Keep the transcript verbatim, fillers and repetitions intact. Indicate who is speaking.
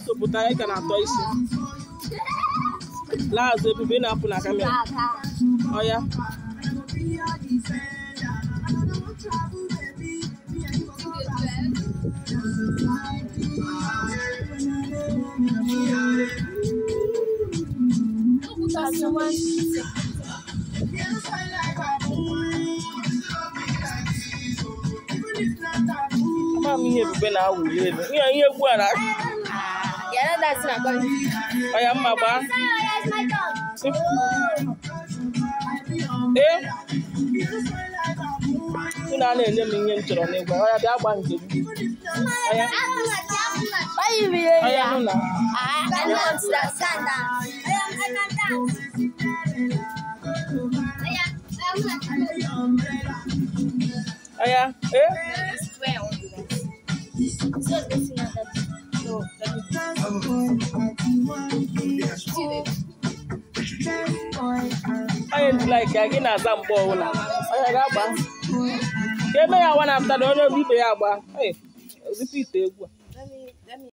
Speaker 1: So pụta anyị ka na-atọ isi. Laa azụ Ebube na-apụ na kamera. Ọ ya. Ama m ihe Ebube na-awụli elu. Ihe ihe egwu a na ọ ya mma gbaa. Ee unu a na-enye m ihe m chọrọ n'ịgwa ọ ya bịa gba nke m. Ọ ya ọ ya hụ na ọ ya ee onye ndị like ya gị na-aza mgbe ọbụla onye ga-agba ka eme ya nwa na-apụta na onye obi ibe ya agba. Ee, ezipụ ite egwu a.